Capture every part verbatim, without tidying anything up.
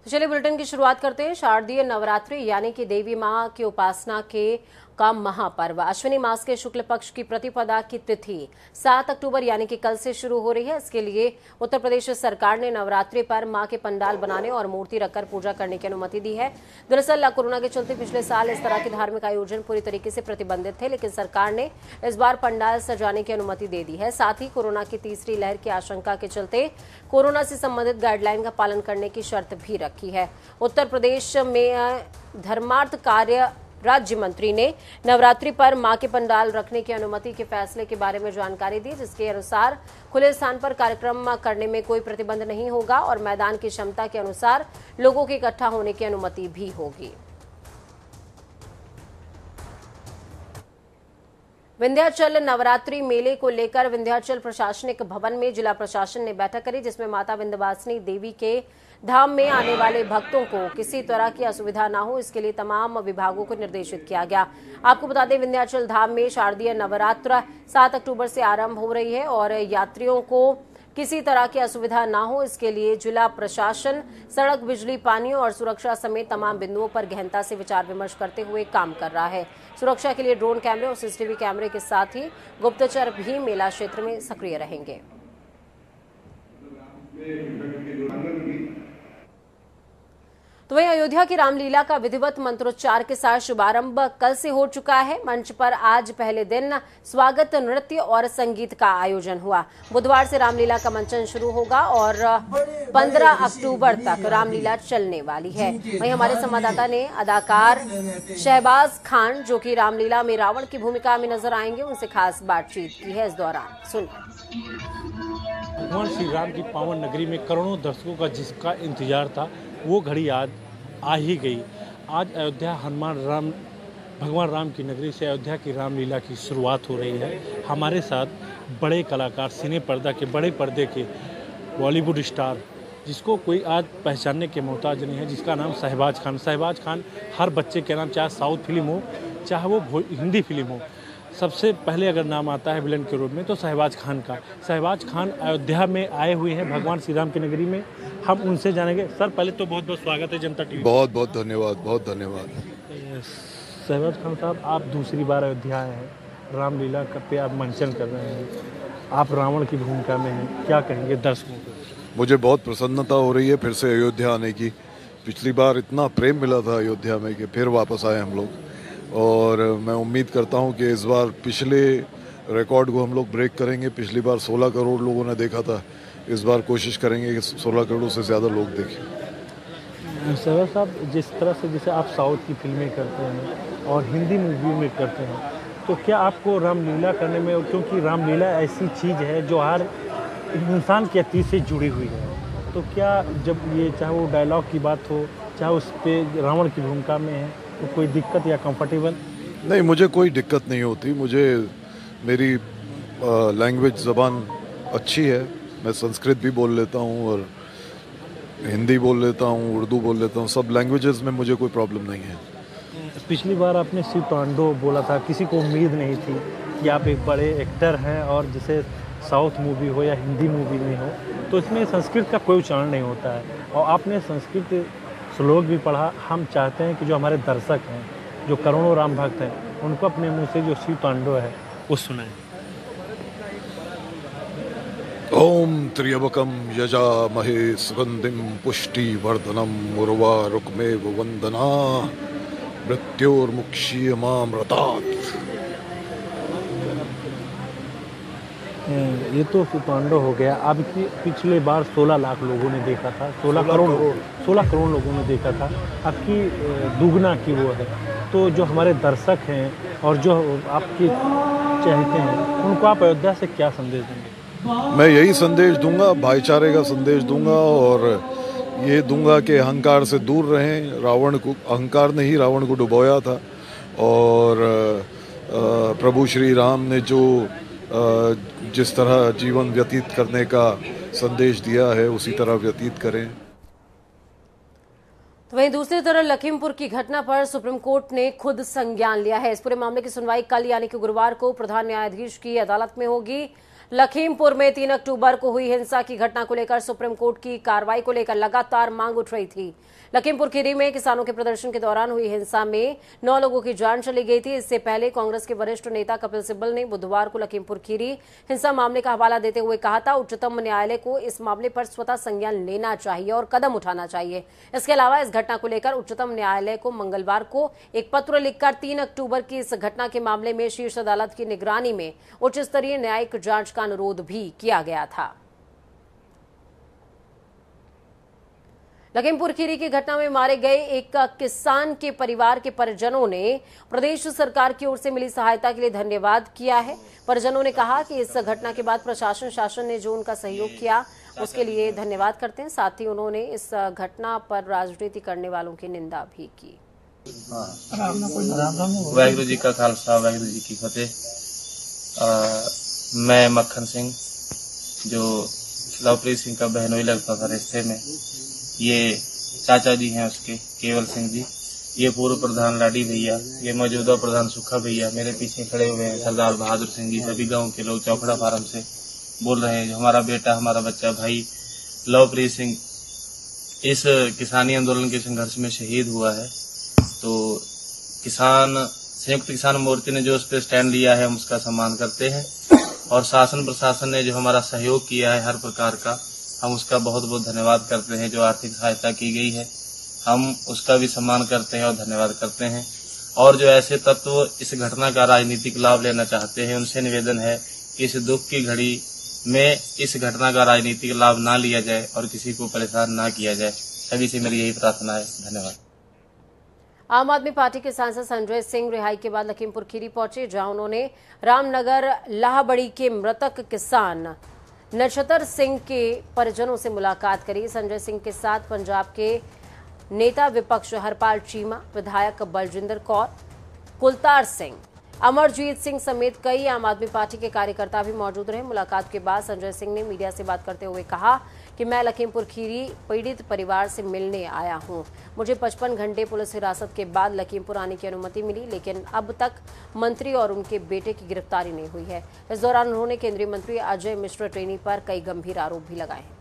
तो चलिए बुलेटिन की शुरुआत करते हैं। शारदीय नवरात्रि यानी कि देवी मां की उपासना के का महापर्व अश्विनी मास के शुक्ल पक्ष की प्रतिपदा की तिथि सात अक्टूबर यानी कि कल से शुरू हो रही है। इसके लिए उत्तर प्रदेश सरकार ने नवरात्रि पर मां के पंडाल बनाने और मूर्ति रखकर पूजा करने की अनुमति दी है। दरअसल कोरोना के चलते पिछले साल इस तरह के धार्मिक आयोजन पूरी तरीके से प्रतिबंधित थे, लेकिन सरकार ने इस बार पंडाल सजाने की अनुमति दे दी है। साथ ही कोरोना की तीसरी लहर की आशंका के चलते कोरोना से संबंधित गाइडलाइन का पालन करने की शर्त भी रखी है। उत्तर प्रदेश में धर्मार्थ कार्य राज्य मंत्री ने नवरात्रि पर मां के पंडाल रखने की अनुमति के फैसले के बारे में जानकारी दी, जिसके अनुसार खुले स्थान पर कार्यक्रम करने में कोई प्रतिबंध नहीं होगा और मैदान की क्षमता के अनुसार लोगों के इकट्ठा होने की अनुमति भी होगी। विंध्याचल नवरात्रि मेले को लेकर विंध्याचल प्रशासनिक भवन में जिला प्रशासन ने बैठक करी, जिसमें माता विंध्यवासिनी देवी के धाम में आने वाले भक्तों को किसी तरह की असुविधा न हो, इसके लिए तमाम विभागों को निर्देशित किया गया। आपको बता दें, विंध्याचल धाम में शारदीय नवरात्र सात अक्टूबर से आरंभ हो रही है और यात्रियों को किसी तरह की असुविधा न हो, इसके लिए जिला प्रशासन सड़क, बिजली, पानी और सुरक्षा समेत तमाम बिंदुओं पर गहनता से विचार विमर्श करते हुए काम कर रहा है। सुरक्षा के लिए ड्रोन कैमरे और सीसीटीवी कैमरे के साथ ही गुप्तचर भी मेला क्षेत्र में सक्रिय रहेंगे। तो वहीं अयोध्या की रामलीला का विधिवत मंत्रोच्चार के साथ शुभारंभ कल से हो चुका है। मंच पर आज पहले दिन स्वागत नृत्य और संगीत का आयोजन हुआ। बुधवार से रामलीला का मंचन शुरू होगा और पंद्रह अक्टूबर तक रामलीला चलने वाली है। वहीं हमारे संवाददाता ने अदाकार शहबाज खान, जो कि रामलीला में रावण की भूमिका में नजर आएंगे, उनसे खास बातचीत की है। इस दौरान सुनिए। भगवान श्री राम की पावन नगरी में करोड़ों दर्शकों का जिसका इंतजार था, वो घड़ी आज आ ही गई। आज अयोध्या हनुमान राम भगवान राम की नगरी से अयोध्या की रामलीला की शुरुआत हो रही है। हमारे साथ बड़े कलाकार, सिने पर्दा के बड़े पर्दे के बॉलीवुड स्टार, जिसको कोई आज पहचानने के मोहताज नहीं है, जिसका नाम शहबाज खान। शहबाज खान हर बच्चे के नाम, चाहे साउथ फिल्म हो चाहे वो हिंदी फिल्म हो, सबसे पहले अगर नाम आता है विलन के रूप में तो शहबाज खान का। शहबाज खान अयोध्या में आए हुए हैं भगवान श्री राम की नगरी में। हम उनसे जानेंगे। सर, पहले तो बहुत बहुत स्वागत है जनता टीवी। बहुत बहुत धन्यवाद, बहुत धन्यवाद। शहबाज खान साहब, आप दूसरी बार अयोध्या आए हैं, रामलीला पे आप मंचन कर रहे हैं, आप रावण की भूमिका में हैं, क्या कहेंगे दर्शकों को? मुझे बहुत प्रसन्नता हो रही है फिर से अयोध्या आने की। पिछली बार इतना प्रेम मिला था अयोध्या में कि फिर वापस आए हम लोग, और मैं उम्मीद करता हूं कि इस बार पिछले रिकॉर्ड को हम लोग ब्रेक करेंगे। पिछली बार सोलह करोड़ लोगों ने देखा था, इस बार कोशिश करेंगे कि सोलह करोड़ से ज़्यादा लोग देखें। शहबाज साहब, जिस तरह से जैसे आप साउथ की फिल्में करते हैं और हिंदी मूवी में करते हैं, तो क्या आपको रामलीला करने में, क्योंकि रामलीला ऐसी चीज़ है जो हर इंसान के अतीत से जुड़ी हुई है, तो क्या जब ये चाहे वो डायलॉग की बात हो चाहे उस पर रावण की भूमिका में है, तो कोई दिक्कत या कंफर्टेबल? नहीं, मुझे कोई दिक्कत नहीं होती। मुझे मेरी लैंग्वेज ज़बान अच्छी है। मैं संस्कृत भी बोल लेता हूँ और हिंदी बोल लेता हूँ, उर्दू बोल लेता हूँ। सब लैंग्वेजेस में मुझे कोई प्रॉब्लम नहीं है। पिछली बार आपने शिव तांडव बोला था, किसी को उम्मीद नहीं थी कि आप एक बड़े एक्टर हैं और जैसे साउथ मूवी हो या हिंदी मूवी में हो तो इसमें संस्कृत का कोई उच्चारण नहीं होता है, और आपने संस्कृत श्लोक भी पढ़ा। हम चाहते हैं कि जो हमारे दर्शक हैं, जो करोड़ों राम भक्त हैं, उनको अपने मुंह से जो शिव तांडव है वो सुनाएं। ओम त्र्यंबकम यजामहे सुगंधिम पुष्टिवर्धनम उर्वारुकमेव वंदना मृत्योर्मुक्षीयमामृतात्। ये तो तांडव हो गया। अब की पिछले बार सोलह लाख लोगों ने देखा था, सोलह करोड़ सोलह करोड़ लोगों ने देखा था। अब की दुगना की वो है। तो जो हमारे दर्शक हैं और जो आपके चाहते हैं, उनको आप अयोध्या से क्या संदेश देंगे? मैं यही संदेश दूंगा, भाईचारे का संदेश दूंगा, और ये दूंगा कि अहंकार से दूर रहें। रावण को, अहंकार ने ही रावण को डुबोया था, और प्रभु श्री राम ने जो जिस तरह जीवन व्यतीत करने का संदेश दिया है उसी तरह व्यतीत करें। तो वहीं दूसरी तरफ लखीमपुर की घटना पर सुप्रीम कोर्ट ने खुद संज्ञान लिया है। इस पूरे मामले की सुनवाई कल यानी कि गुरुवार को प्रधान न्यायाधीश की अदालत में होगी। लखीमपुर में तीन अक्टूबर को हुई हिंसा की घटना को लेकर सुप्रीम कोर्ट की कार्रवाई को लेकर लगातार मांग उठ रही थी। लखीमपुर खीरी में किसानों के प्रदर्शन के दौरान हुई हिंसा में नौ लोगों की जान चली गई थी। इससे पहले कांग्रेस के वरिष्ठ नेता कपिल सिब्बल ने बुधवार को लखीमपुर खीरी हिंसा मामले का हवाला देते हुए कहा था, उच्चतम न्यायालय को इस मामले पर स्वतः संज्ञान लेना चाहिए और कदम उठाना चाहिए। इसके अलावा इस घटना को लेकर उच्चतम न्यायालय को मंगलवार को एक पत्र लिखकर तीन अक्टूबर की इस घटना के मामले में शीर्ष अदालत की निगरानी में उच्च स्तरीय न्यायिक जांच का अनुरोध भी किया गया था। लखीमपुर खीरी की घटना में मारे गए एक किसान के परिवार के परिजनों ने प्रदेश सरकार की ओर से मिली सहायता के लिए धन्यवाद किया है। परिजनों ने कहा कि इस घटना के बाद प्रशासन शासन ने जो उनका सहयोग किया उसके लिए धन्यवाद करते हैं। साथ ही उन्होंने इस घटना पर राजनीति करने वालों की निंदा भी की। वाहिगुरु जी का खालसा, वाहिगुरु जी की फतेह। मैं मक्खन सिंह, जो लवप्रीत सिंह का बहनोई लगता था रिश्ते में, ये चाचा जी हैं उसके, केवल सिंह जी, ये पूर्व प्रधान लाडी भैया, ये मौजूदा प्रधान सुखा भैया, मेरे पीछे खड़े हुए हैं सरदार बहादुर सिंह जी, सभी गांव के लोग चौखड़ा फार्म से बोल रहे हैं। हमारा बेटा, हमारा बच्चा भाई लवप्रीत सिंह इस किसानी आंदोलन के संघर्ष में शहीद हुआ है। तो किसान संयुक्त किसान मोर्चे ने जो उस पर स्टैंड लिया है, हम उसका सम्मान करते हैं और शासन प्रशासन ने जो हमारा सहयोग किया है हर प्रकार का, हम उसका बहुत बहुत धन्यवाद करते हैं। जो आर्थिक सहायता की गई है हम उसका भी सम्मान करते हैं और धन्यवाद करते हैं। और जो ऐसे तत्व इस घटना का राजनीतिक लाभ लेना चाहते हैं, उनसे निवेदन है कि इस दुख की घड़ी में इस घटना का राजनीतिक लाभ ना लिया जाए और किसी को परेशान ना किया जाए। सभी से मेरी यही प्रार्थना है। धन्यवाद। आम आदमी पार्टी के सांसद संजय सिंह रिहाई के बाद लखीमपुर खीरी पहुंचे, जहां उन्होंने रामनगर लाहबड़ी के मृतक किसान नक्षतर सिंह के परिजनों से मुलाकात करी। संजय सिंह के साथ पंजाब के नेता विपक्ष हरपाल चीमा, विधायक बलजिंदर कौर, कुलतार सिंह, अमरजीत सिंह समेत कई आम आदमी पार्टी के कार्यकर्ता भी मौजूद रहे। मुलाकात के बाद संजय सिंह ने मीडिया से बात करते हुए कहा कि मैं लखीमपुर खीरी पीड़ित परिवार से मिलने आया हूं। मुझे पचपन घंटे पुलिस हिरासत के बाद लखीमपुर आने की अनुमति मिली, लेकिन अब तक मंत्री और उनके बेटे की गिरफ्तारी नहीं हुई है। इस दौरान उन्होंने केंद्रीय मंत्री अजय मिश्र टेनी पर कई गंभीर आरोप भी लगाए हैं।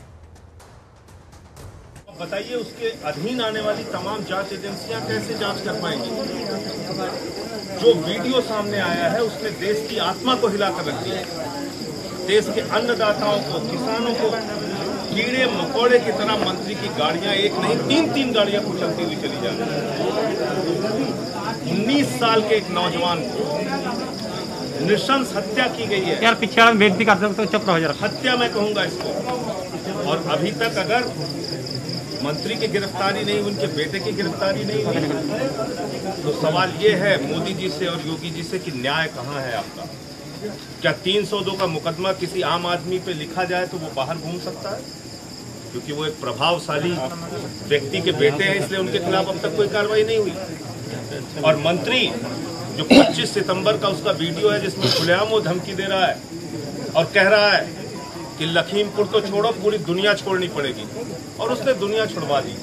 बताइए, उसके अधीन आने वाली तमाम जांच एजेंसियां कैसे जांच कर पाएंगी? जो वीडियो सामने आया है उसने देश की आत्मा को हिलाकर रख दिया। देश के अन्नदाताओं को, किसानों को कीड़े मकोड़े की तरह मंत्री की गाड़ियां, एक नहीं तीन तीन गाड़ियां कुचलती हुई चली जा रही। उन्नीस साल के एक नौजवान को नृशंस हत्या की गई है। यार पीछे बेनती कर सकते हो, चुप रहो जरा। हत्या मैं कहूंगा इसको। और अभी तक अगर मंत्री की गिरफ्तारी नहीं, उनके बेटे की गिरफ्तारी नहीं हुई, तो सवाल ये है मोदी जी से और योगी जी से कि न्याय कहाँ है आपका? क्या तीन सौ दो का मुकदमा किसी आम आदमी पे लिखा जाए तो वो बाहर घूम सकता है? क्योंकि वो एक प्रभावशाली व्यक्ति के बेटे हैं, इसलिए उनके खिलाफ अब तक कोई कार्रवाई नहीं हुई। और मंत्री जो पच्चीस सितंबर का उसका वीडियो है जिसमें खुलेआम वो धमकी दे रहा है और कह रहा है कि लखीमपुर तो छोड़ो, पूरी दुनिया छोड़नी पड़ेगी, और उसने दुनिया छुड़वा दी।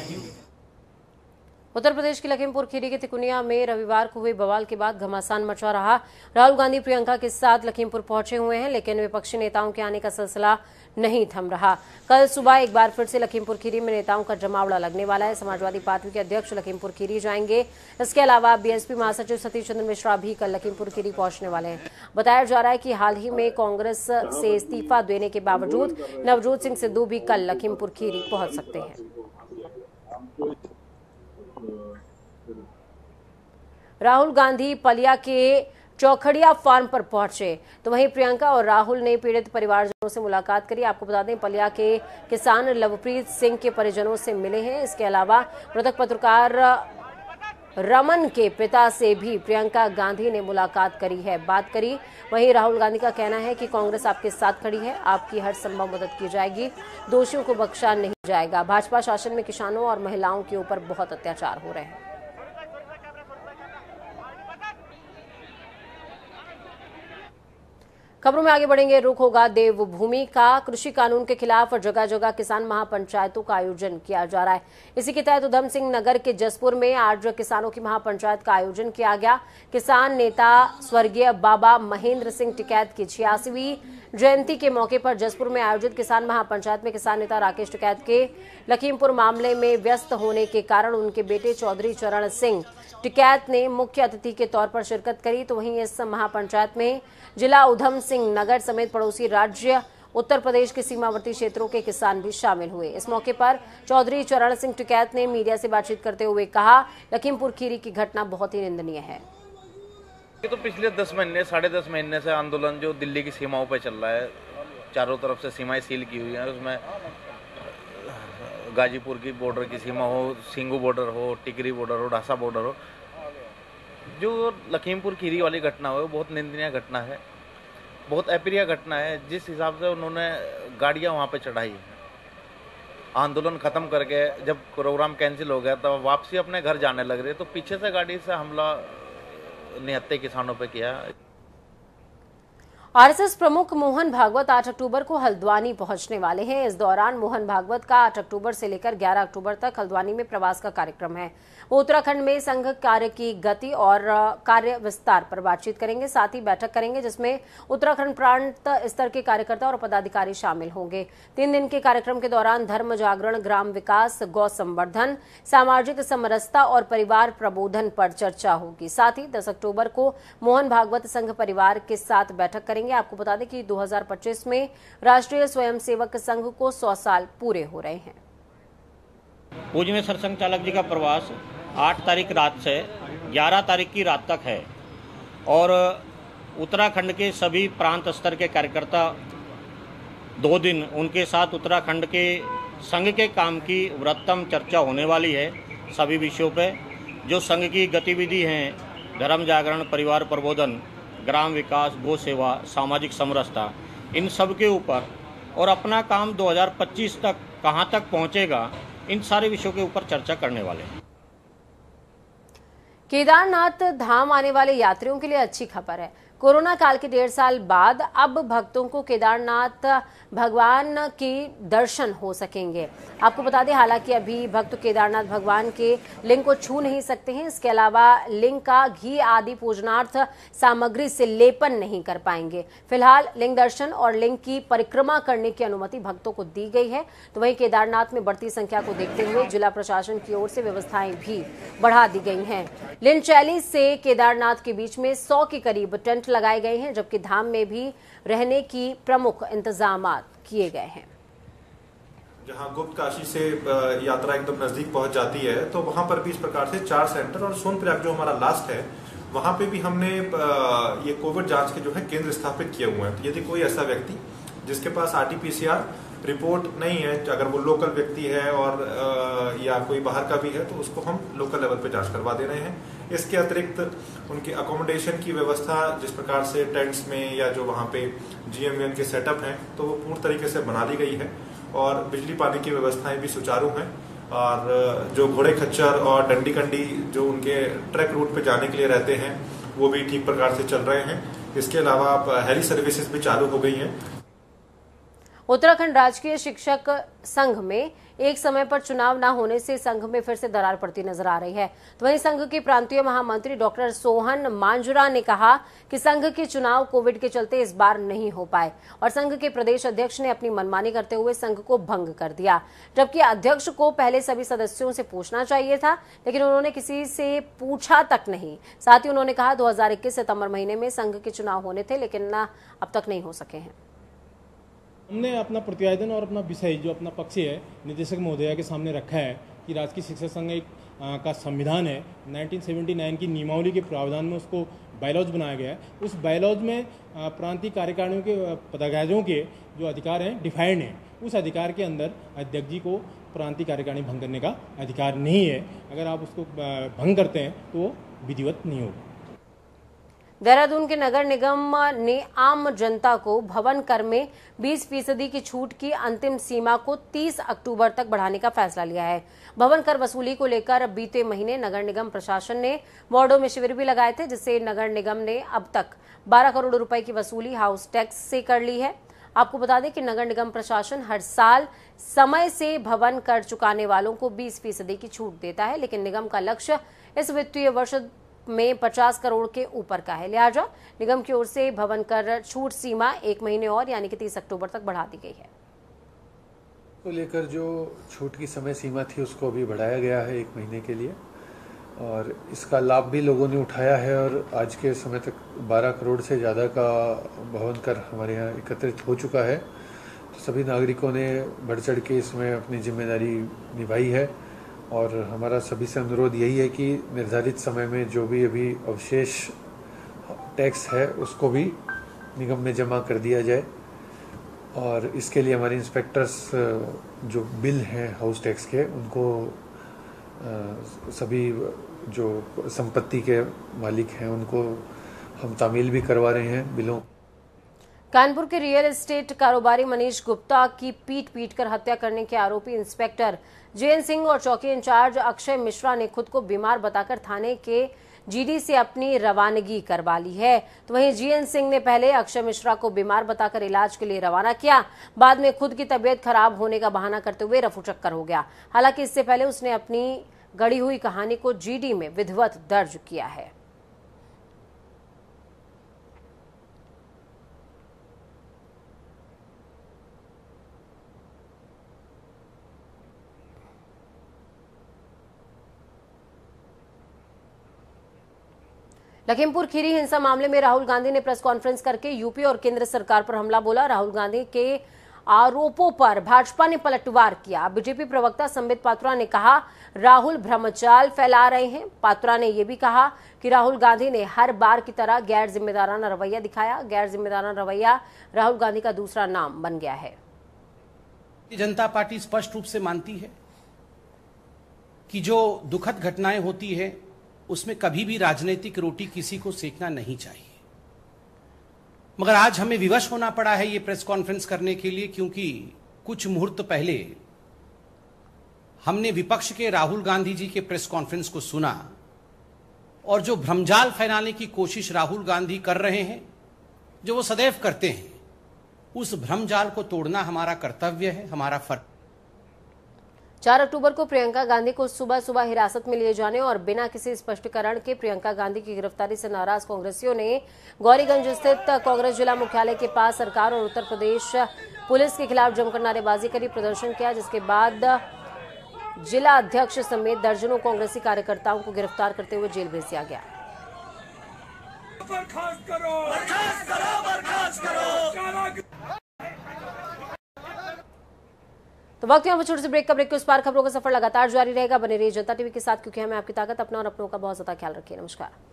उत्तर प्रदेश की लखीमपुर खीरी के तिकुनिया में रविवार को हुए बवाल के बाद घमासान मचा रहा। राहुल गांधी प्रियंका के साथ लखीमपुर पहुंचे हुए हैं, लेकिन विपक्षी नेताओं के आने का सिलसिला नहीं थम रहा। कल सुबह एक बार फिर से लखीमपुर खीरी में नेताओं का जमावड़ा लगने वाला है। समाजवादी पार्टी के अध्यक्ष लखीमपुर खीरी जाएंगे। इसके अलावा बीएसपी महासचिव सतीश चंद्र मिश्रा भी कल लखीमपुर खीरी पहुंचने वाले हैं। बताया जा रहा है कि हाल ही में कांग्रेस से इस्तीफा देने के बावजूद नवजोत सिंह सिद्धू भी कल लखीमपुर खीरी पहुंच सकते हैं। राहुल गांधी पलिया के चौखड़िया फार्म पर पहुंचे, तो वहीं प्रियंका और राहुल ने पीड़ित परिवारजनों से मुलाकात करी। आपको बता दें, पलिया के किसान लवप्रीत सिंह के परिजनों से मिले हैं। इसके अलावा मृतक पत्रकार रमन के पिता से भी प्रियंका गांधी ने मुलाकात करी है, बात करी। वहीं राहुल गांधी का कहना है कि कांग्रेस आपके साथ खड़ी है, आपकी हर संभव मदद की जाएगी, दोषियों को बख्शा नहीं जाएगा। भाजपा शासन में किसानों और महिलाओं के ऊपर बहुत अत्याचार हो रहे हैं। खबरों में आगे बढ़ेंगे। रुख होगा देवभूमि का। कृषि कानून के खिलाफ जगह जगह किसान महापंचायतों का आयोजन किया जा रहा है। इसी के तहत उधम सिंह नगर के जसपुर में आज किसानों की महापंचायत का आयोजन किया गया। किसान नेता स्वर्गीय बाबा महेंद्र सिंह टिकैत की छियासीवीं जयंती के मौके पर जसपुर में आयोजित किसान महापंचायत में किसान नेता राकेश टिकैत के लखीमपुर मामले में व्यस्त होने के कारण उनके बेटे चौधरी चरण सिंह टिकैत ने मुख्य अतिथि के तौर पर शिरकत करी। तो वहीं इस महापंचायत में जिला उधम सिंह नगर समेत पड़ोसी राज्य उत्तर प्रदेश के सीमावर्ती क्षेत्रों के किसान भी शामिल हुए। इस मौके पर चौधरी चरण सिंह टिकैत ने मीडिया से बातचीत करते हुए कहा, लखीमपुर खीरी की घटना बहुत ही निंदनीय है। ये तो पिछले दस महीने साढ़े दस महीने से आंदोलन जो दिल्ली की सीमाओं पर चल रहा है, चारों तरफ से सीमाएं सील की हुई हैं। उसमें गाजीपुर की बॉर्डर की सीमा हो, सिंगू बॉर्डर हो, टिकरी बॉर्डर हो, ढासा बॉर्डर हो, जो लखीमपुर खीरी वाली घटना हो बहुत निंदनीय घटना है, बहुत अप्रिय घटना है। जिस हिसाब से उन्होंने गाड़ियां वहां पे चढ़ाई, आंदोलन खत्म करके जब प्रोग्राम कैंसिल हो गया तब वापसी अपने घर जाने लग रहे, तो पीछे से गाड़ी से हमला निहत्थे किसानों पे किया। आरएसएस प्रमुख मोहन भागवत आठ अक्टूबर को हल्द्वानी पहुंचने वाले हैं। इस दौरान मोहन भागवत का आठ अक्टूबर से लेकर ग्यारह अक्टूबर तक हल्द्वानी में प्रवास का कार्यक्रम है। वो उत्तराखंड में संघ कार्य की गति और कार्य विस्तार पर बातचीत करेंगे, साथ ही बैठक करेंगे जिसमें उत्तराखंड प्रांत स्तर के कार्यकर्ता और पदाधिकारी शामिल होंगे। तीन दिन के कार्यक्रम के दौरान धर्म जागरण, ग्राम विकास, गौ संवर्धन, सामाजिक समरसता और परिवार प्रबोधन पर चर्चा होगी। साथ ही दस अक्टूबर को मोहन भागवत संघ परिवार के साथ बैठक करेंगे। आपको बता दें कि दो हज़ार पच्चीस में राष्ट्रीय स्वयंसेवक संघ को सौ साल पूरे हो रहे हैं। पूज्य में सरसंघ चालक जी का प्रवास आठ तारीख रात से ग्यारह तारीख की रात तक है और उत्तराखंड के सभी प्रांत स्तर के कार्यकर्ता दो दिन उनके साथ उत्तराखंड के संघ के काम की वृहत्तम चर्चा होने वाली है। सभी विषयों पे जो संघ की गतिविधि हैं, धर्म जागरण, परिवार प्रबोधन, ग्राम विकास, गौ सेवा, सामाजिक समरसता, इन सब के ऊपर और अपना काम दो हज़ार पच्चीस तक कहां तक पहुंचेगा, इन सारे विषयों के ऊपर चर्चा करने वाले हैं। केदारनाथ धाम आने वाले यात्रियों के लिए अच्छी खबर है। कोरोना काल के डेढ़ साल बाद अब भक्तों को केदारनाथ भगवान की दर्शन हो सकेंगे। आपको बता दें, हालांकि अभी भक्त केदारनाथ भगवान के लिंग को छू नहीं सकते हैं। इसके अलावा लिंग का घी आदि पूजनार्थ सामग्री से लेपन नहीं कर पाएंगे। फिलहाल लिंग दर्शन और लिंग की परिक्रमा करने की अनुमति भक्तों को दी गई है। तो वहीं केदारनाथ में बढ़ती संख्या को देखते हुए जिला प्रशासन की ओर से व्यवस्थाएं भी बढ़ा दी गई हैं। लिंचैली से केदारनाथ के बीच में सौ के करीब टेंट लगाए गए हैं, जबकि धाम में भी रहने की प्रमुख इंतजाम किए गए हैं। जहां गुप्त काशी से यात्रा एकदम नजदीक पहुंच जाती है तो वहां पर भी इस प्रकार से चार सेंटर और सोनप्रयाग जो हमारा लास्ट है वहां पे भी हमने ये कोविड जांच के जो है केंद्र स्थापित किए हुए हैं। तो यदि कोई ऐसा व्यक्ति जिसके पास आरटीपीसीआर रिपोर्ट नहीं है, अगर वो लोकल व्यक्ति है और या कोई बाहर का भी है, तो उसको हम लोकल लेवल पे जांच करवा दे रहे हैं। इसके अतिरिक्त उनकी अकोमोडेशन की व्यवस्था जिस प्रकार से टेंट्स में या जो वहाँ पे जीएमवीएन के सेटअप हैं तो वो पूर्ण तरीके से बना दी गई है और बिजली पानी की व्यवस्थाएं भी सुचारू हैं। और जो घोड़े खच्चर और डंडी कंडी जो उनके ट्रैक रूट पे जाने के लिए रहते हैं वो भी ठीक प्रकार से चल रहे हैं। इसके अलावा हेली सर्विसेज भी चालू हो गई हैं। उत्तराखंड राजकीय शिक्षक संघ में एक समय पर चुनाव न होने से संघ में फिर से दरार पड़ती नजर आ रही है। तो वहीं संघ के प्रांतीय महामंत्री डॉक्टर सोहन मांजुरा ने कहा कि संघ के चुनाव कोविड के चलते इस बार नहीं हो पाए और संघ के प्रदेश अध्यक्ष ने अपनी मनमानी करते हुए संघ को भंग कर दिया, जबकि अध्यक्ष को पहले सभी सदस्यों से पूछना चाहिए था, लेकिन उन्होंने किसी से पूछा तक नहीं। साथ ही उन्होंने कहा दो हजार इक्कीस सितंबर महीने में संघ के चुनाव होने थे, लेकिन अब तक नहीं हो सके हैं। हमने अपना प्रतिवेदन और अपना विषय जो अपना पक्ष है निदेशक महोदया के सामने रखा है कि राजकीय शिक्षक संघ एक आ, का संविधान है उन्नीस सौ उन्यासी की नियमावली के प्रावधान में उसको बायलॉज बनाया गया है। उस बायलॉज में प्रांतीय कार्यकारिणियों के पदाधिकारियों के जो अधिकार हैं डिफाइंड हैं। उस अधिकार के अंदर अध्यक्ष जी को प्रांतीय कार्यकारिणी भंग करने का अधिकार नहीं है। अगर आप उसको भंग करते हैं तो वो विधिवत नहीं होगा। देहरादून के नगर निगम ने आम जनता को भवन कर में बीस फीसदी की छूट की अंतिम सीमा को तीस अक्टूबर तक बढ़ाने का फैसला लिया है। भवन कर वसूली को लेकर बीते महीने नगर निगम प्रशासन ने वार्डों में शिविर भी लगाए थे, जिससे नगर निगम ने अब तक बारह करोड़ रुपए की वसूली हाउस टैक्स से कर ली है। आपको बता दें कि नगर निगम प्रशासन हर साल समय से भवन कर चुकाने वालों को बीस फीसदी की छूट देता है, लेकिन निगम का लक्ष्य इस वित्तीय वर्ष में पचास करोड़ के ऊपर का है। लिहाजा निगम की ओर से भवन कर छूट सीमा एक महीने और यानी कि तीस अक्टूबर तक बढ़ा दी गई है। को लेकर जो छूट की समय सीमा थी उसको अभी बढ़ाया गया है एक महीने के लिए, और इसका लाभ भी लोगों ने उठाया है और आज के समय तक बारह करोड़ से ज़्यादा का भवन कर हमारे यहाँ एकत्रित हो चुका है। तो सभी नागरिकों ने बढ़ चढ़ के इसमें अपनी जिम्मेदारी निभाई है, और हमारा सभी से अनुरोध यही है कि निर्धारित समय में जो भी अभी अवशेष टैक्स है उसको भी निगम में जमा कर दिया जाए। और इसके लिए हमारे इंस्पेक्टर्स जो बिल हैं हाउस टैक्स के, उनको सभी जो संपत्ति के मालिक हैं उनको हम तामील भी करवा रहे हैं बिलों। कानपुर के रियल एस्टेट कारोबारी मनीष गुप्ता की पीट पीट कर हत्या करने के आरोपी इंस्पेक्टर जेएन सिंह और चौकी इंचार्ज अक्षय मिश्रा ने खुद को बीमार बताकर थाने के जीडी से अपनी रवानगी करवा ली है। तो वहीं जेएन सिंह ने पहले अक्षय मिश्रा को बीमार बताकर इलाज के लिए रवाना किया, बाद में खुद की तबीयत खराब होने का बहाना करते हुए रफू चक्कर हो गया। हालांकि इससे पहले उसने अपनी गढ़ी हुई कहानी को जीडी में विधिवत दर्ज किया है। लखीमपुर खीरी हिंसा मामले में राहुल गांधी ने प्रेस कॉन्फ्रेंस करके यूपी और केंद्र सरकार पर हमला बोला। राहुल गांधी के आरोपों पर भाजपा ने पलटवार किया। बीजेपी प्रवक्ता संबित पात्रा ने कहा राहुल भ्रमजाल फैला रहे हैं। पात्रा ने यह भी कहा कि राहुल गांधी ने हर बार की तरह गैर जिम्मेदाराना रवैया दिखाया। गैर जिम्मेदाराना रवैया राहुल गांधी का दूसरा नाम बन गया है। जनता पार्टी स्पष्ट रूप से मानती है कि जो दुखद घटनाएं होती है उसमें कभी भी राजनीतिक रोटी किसी को सेकना नहीं चाहिए, मगर आज हमें विवश होना पड़ा है ये प्रेस कॉन्फ्रेंस करने के लिए, क्योंकि कुछ मुहूर्त पहले हमने विपक्ष के राहुल गांधी जी के प्रेस कॉन्फ्रेंस को सुना, और जो भ्रमजाल फैलाने की कोशिश राहुल गांधी कर रहे हैं, जो वो सदैव करते हैं, उस भ्रमजाल को तोड़ना हमारा कर्तव्य है, हमारा फर्ज। चार अक्टूबर को प्रियंका गांधी को सुबह सुबह हिरासत में लिए जाने और बिना किसी स्पष्टीकरण के प्रियंका गांधी की गिरफ्तारी से नाराज कांग्रेसियों ने गौरीगंज स्थित कांग्रेस जिला मुख्यालय के पास सरकार और उत्तर प्रदेश पुलिस के खिलाफ जमकर नारेबाजी करी, प्रदर्शन किया, जिसके बाद जिला अध्यक्ष समेत दर्जनों कांग्रेसी कार्यकर्ताओं को गिरफ्तार करते हुए जेल भेज दिया गया। बर्खास्त करो, बर्खास्त करो, बर्खास्त करो। तो वक्त यहाँ पर छोटे से ब्रेक का ब्रेक के उस पार खबरों का सफर लगातार जारी रहेगा। बने रहिए जनता टीवी के साथ, क्योंकि हमें आपकी ताकत, अपना और अपनों का बहुत ज्यादा ख्याल रखिए। नमस्कार।